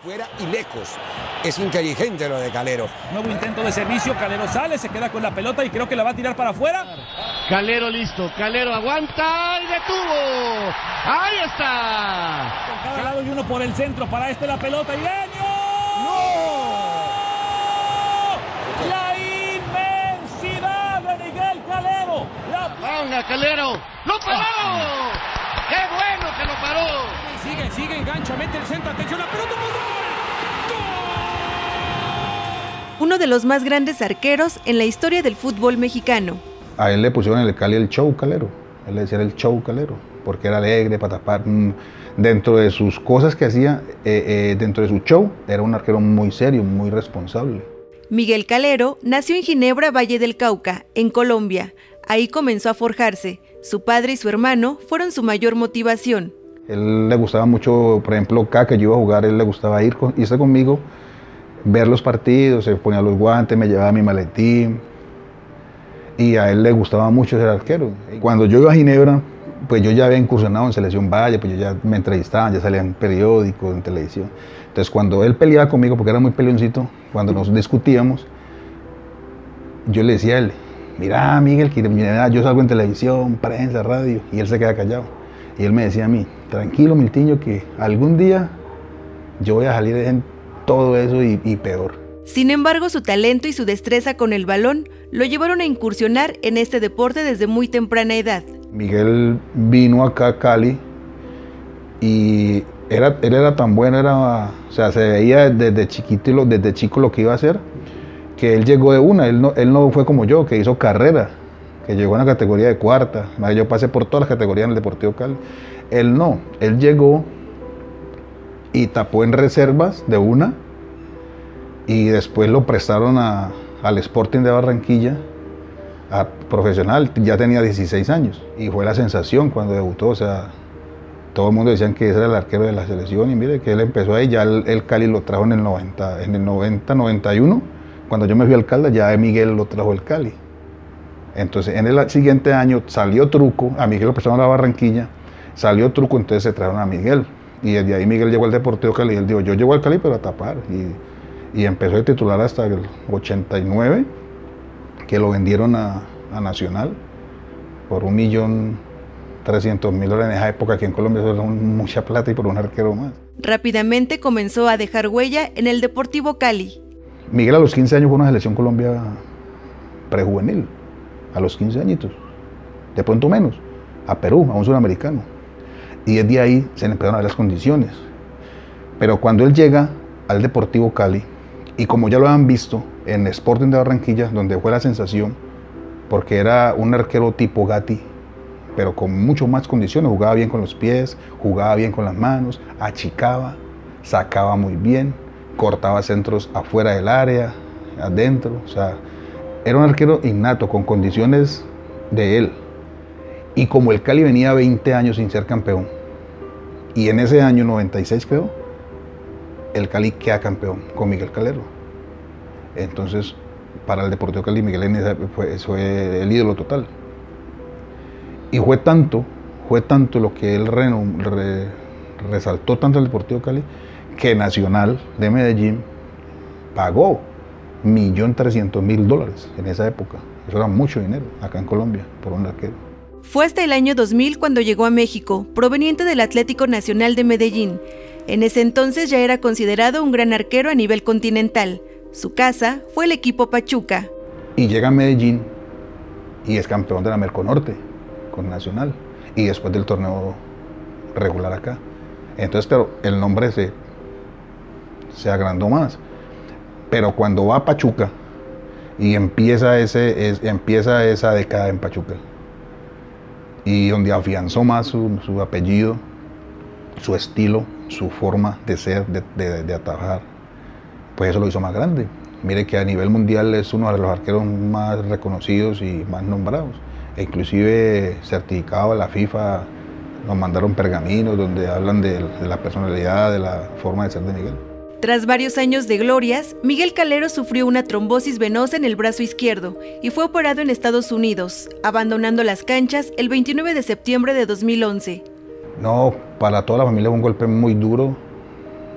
Fuera y lejos. Es inteligente lo de Calero. Nuevo intento de servicio, Calero sale, se queda con la pelota y creo que la va a tirar para afuera. Calero listo, Calero aguanta y detuvo. ¡Ahí está! Por cada lado y uno por el centro, para la pelota, Ireño. ¡No! La inmensidad de Miguel Calero. ¡Venga, Calero! ¡Lo paró! ¡Qué bueno que lo paró! Sigue, engancha, mete el centro, atención, la pelota, uno de los más grandes arqueros en la historia del fútbol mexicano. A él le pusieron en el Cali el Show Calero, él le decía el Show Calero, porque era alegre para tapar. Dentro de sus cosas que hacía, dentro de su show, era un arquero muy serio, muy responsable. Miguel Calero nació en Ginebra, Valle del Cauca, en Colombia. Ahí comenzó a forjarse. Su padre y su hermano fueron su mayor motivación. Él le gustaba mucho, por ejemplo, cada que yo iba a jugar, él le gustaba irse conmigo, ver los partidos, se ponía los guantes, me llevaba mi maletín. Y a él le gustaba mucho ser arquero. Cuando yo iba a Ginebra, pues yo ya había incursionado en Selección Valle, pues yo ya me entrevistaban, ya salía en periódicos, en televisión. Entonces cuando él peleaba conmigo, porque era muy peleoncito, cuando nos discutíamos, yo le decía a él, mira Miguel, que yo salgo en televisión, prensa, radio, y él se queda callado. Y él me decía a mí, tranquilo Miltiño, que algún día yo voy a salir en todo eso y peor. Sin embargo, su talento y su destreza con el balón lo llevaron a incursionar en este deporte desde muy temprana edad. Miguel vino acá a Cali y él era tan bueno, o sea, se veía desde chiquito, desde chico lo que iba a hacer, que él llegó de una, él no fue como yo, que hizo carrera, que llegó a una categoría de cuarta. Yo pasé por todas las categorías en el Deportivo Cali. Él no, él llegó y tapó en reservas de una y después lo prestaron al Sporting de Barranquilla, a profesional, ya tenía 16 años y fue la sensación cuando debutó. O sea, todo el mundo decían que ese era el arquero de la selección y mire que él empezó ahí, ya el Cali lo trajo en el 90, 91, cuando yo me fui al Caldas ya Miguel lo trajo el Cali. Entonces en el siguiente año salió Truco, a Miguel lo prestaron a la Barranquilla, salió Truco, entonces se trajeron a Miguel y desde ahí Miguel llegó al Deportivo Cali y él dijo, yo llego al Cali pero a tapar, y empezó a titular hasta el 89, que lo vendieron a Nacional por $1.300.000 en esa época, que en Colombia eso era mucha plata y por un arquero más. Rápidamente comenzó a dejar huella en el Deportivo Cali. Miguel a los 15 años fue a una selección Colombia prejuvenil, a los 15 añitos, de pronto menos, a Perú, a un sudamericano. Y desde ahí se le empezaron a ver las condiciones. Pero cuando él llega al Deportivo Cali, y como ya lo habían visto en Sporting de Barranquilla, donde fue la sensación, porque era un arquero tipo Gatti, pero con mucho más condiciones, jugaba bien con los pies, jugaba bien con las manos, achicaba, sacaba muy bien, cortaba centros afuera del área, adentro, o sea, era un arquero innato, con condiciones de él. Y como el Cali venía 20 años sin ser campeón, y en ese año 96 creo, el Cali queda campeón con Miguel Calero. Entonces, para el Deportivo Cali, Miguel fue el ídolo total. Y fue tanto lo que él resaltó tanto el Deportivo Cali, que Nacional de Medellín pagó $1.300.000 en esa época. Eso era mucho dinero acá en Colombia por un arquero. Fue hasta el año 2000 cuando llegó a México, proveniente del Atlético Nacional de Medellín. En ese entonces ya era considerado un gran arquero a nivel continental. Su casa fue el equipo Pachuca. Y llega a Medellín y es campeón de la Merconorte con Nacional. Y después del torneo regular acá. Entonces, claro, el nombre se agrandó más. Pero cuando va a Pachuca y empieza esa década en Pachuca, y donde afianzó más su apellido, su estilo, su forma de ser, de atajar, pues eso lo hizo más grande. Mire que a nivel mundial es uno de los arqueros más reconocidos y más nombrados. E inclusive certificado a la FIFA, nos mandaron pergaminos donde hablan de la personalidad, de la forma de ser de Miguel. Tras varios años de glorias, Miguel Calero sufrió una trombosis venosa en el brazo izquierdo y fue operado en Estados Unidos, abandonando las canchas el 29 de septiembre de 2011. No, para toda la familia fue un golpe muy duro,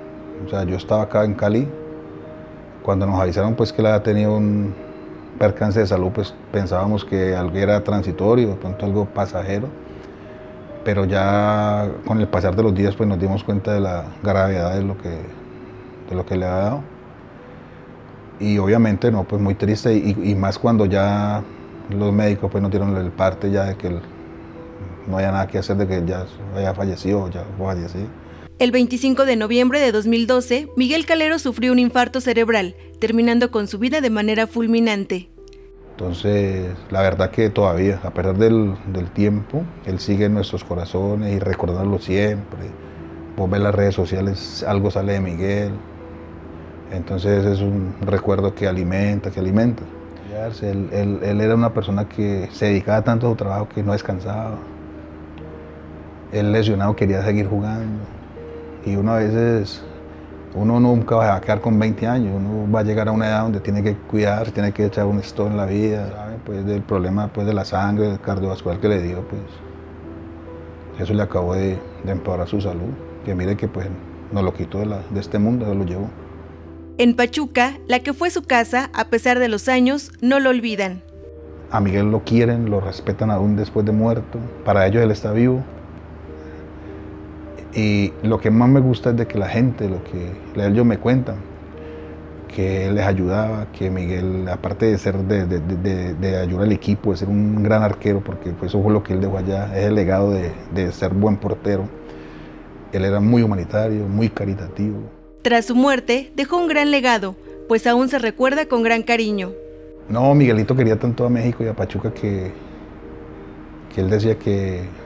O sea, yo estaba acá en Cali, cuando nos avisaron pues que él había tenido un percance de salud, pues pensábamos que algo era transitorio, de pronto algo pasajero, pero ya con el pasar de los días pues nos dimos cuenta de la gravedad de lo que le había dado. Y obviamente no, pues muy triste y más cuando ya los médicos pues nos dieron el parte ya de que no había nada que hacer, de que ya había fallecido, ya falleció. El 25 de noviembre de 2012, Miguel Calero sufrió un infarto cerebral, terminando con su vida de manera fulminante. Entonces, la verdad que todavía, a pesar del tiempo, él sigue en nuestros corazones y recordándolo siempre. Vos ves las redes sociales, algo sale de Miguel. Entonces es un recuerdo que alimenta, que alimenta. Él era una persona que se dedicaba tanto a su trabajo que no descansaba. Él lesionado quería seguir jugando. Y uno a veces, uno nunca va a quedar con 20 años, uno va a llegar a una edad donde tiene que cuidar, tiene que echar un stop en la vida, ¿sabe? Pues del problema pues, de la sangre, del cardiovascular que le dio, pues eso le acabó de empeorar su salud. Que mire que pues nos lo quitó de este mundo, lo llevó. En Pachuca, la que fue su casa, a pesar de los años, no lo olvidan. A Miguel lo quieren, lo respetan aún después de muerto, para ellos él está vivo. Y lo que más me gusta es de que la gente, lo que ellos me cuentan, que él les ayudaba, que Miguel, aparte de ser de ayudar al equipo, de ser un gran arquero, porque pues eso fue lo que él dejó allá, es el legado de ser buen portero. Él era muy humanitario, muy caritativo. Tras su muerte, dejó un gran legado, pues aún se recuerda con gran cariño. No, Miguelito quería tanto a México y a Pachuca que él decía que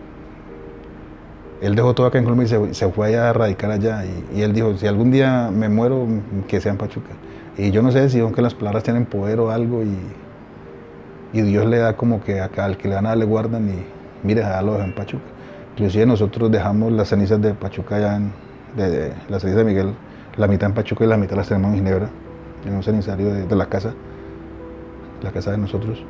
él dejó todo acá en Colombia y se fue allá a radicar allá. Y él dijo, si algún día me muero, que sea en Pachuca. Y yo no sé si aunque las palabras tienen poder o algo y Dios le da como que acá al que le dan a le guardan y mire, ya lo dejan en Pachuca. Inclusive nosotros dejamos las cenizas de Pachuca allá, las cenizas de Miguel, la mitad en Pachuca y la mitad las tenemos en Ginebra, en un cenizario de la casa de nosotros.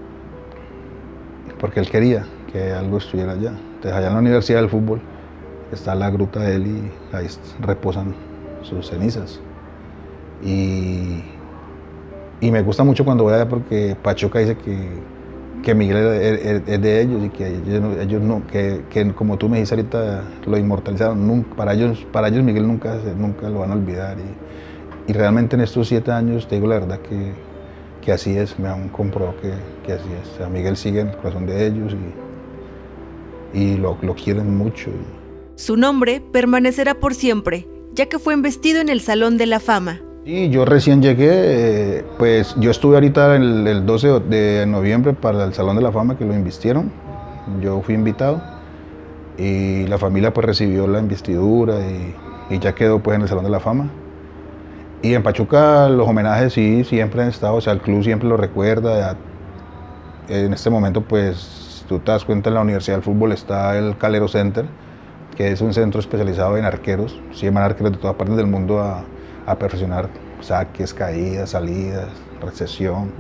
Porque él quería que algo estuviera allá. Entonces allá en la Universidad del Fútbol está la gruta de él y ahí reposan sus cenizas. Y me gusta mucho cuando voy allá porque Pachuca dice que Miguel es de ellos y que ellos no, que como tú me dijiste ahorita, lo inmortalizaron. Nunca, para ellos Miguel nunca lo van a olvidar. Y realmente en estos 7 años, te digo la verdad que así es, me han comprobado que así es. O sea, Miguel sigue en el corazón de ellos y lo quieren mucho. Su nombre permanecerá por siempre, ya que fue investido en el Salón de la Fama. Sí, yo recién llegué, pues yo estuve ahorita el 12 de noviembre para el Salón de la Fama que lo invistieron. Yo fui invitado y la familia pues recibió la investidura y ya quedó pues en el Salón de la Fama. Y en Pachuca los homenajes sí, siempre han estado, o sea, el club siempre lo recuerda. En este momento, pues, tú te das cuenta, en la Universidad del Fútbol está el Calero Center, que es un centro especializado en arqueros. Se llaman arqueros de todas partes del mundo a perfeccionar saques, caídas, salidas, recepción.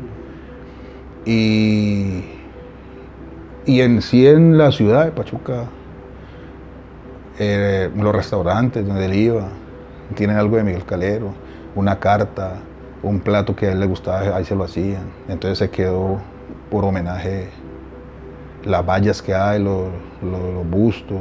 Y en sí en la ciudad de Pachuca, los restaurantes donde él iba, tienen algo de Miguel Calero. Una carta, un plato que a él le gustaba, ahí se lo hacían. Entonces se quedó por homenaje las vallas que hay, los bustos.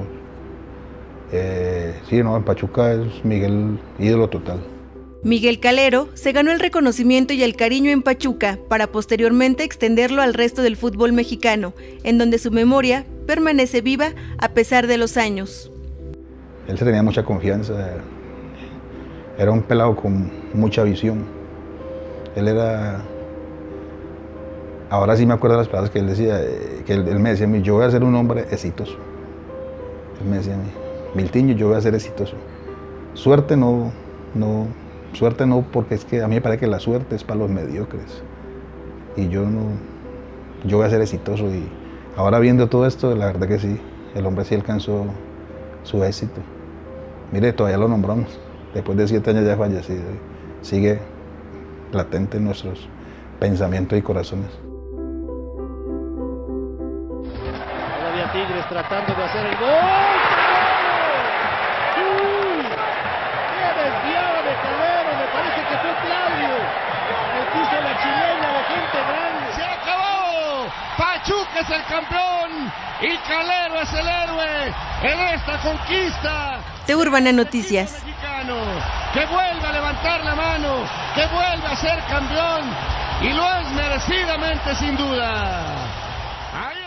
Sí, no, en Pachuca es Miguel ídolo total. Miguel Calero se ganó el reconocimiento y el cariño en Pachuca para posteriormente extenderlo al resto del fútbol mexicano, en donde su memoria permanece viva a pesar de los años. Él se tenía mucha confianza. Era un pelado con mucha visión. Él era... Ahora sí me acuerdo de las palabras que él decía, que él me decía a mí, yo voy a ser un hombre exitoso. Él me decía a mí, Miltiño, yo voy a ser exitoso. Suerte no, porque es que a mí me parece que la suerte es para los mediocres. Y yo voy a ser exitoso. Y ahora viendo todo esto, la verdad que sí, el hombre sí alcanzó su éxito. Mire, todavía lo nombramos. Después de 7 años ya fallecido, sigue latente en nuestros pensamientos y corazones. Todavía Tigres tratando de hacer el gol. ¡Tienes Pachuca es el campeón y Calero es el héroe en esta conquista. De Urbana Noticias. Mexicano, que vuelve a levantar la mano, que vuelve a ser campeón y lo es merecidamente sin duda. Ahí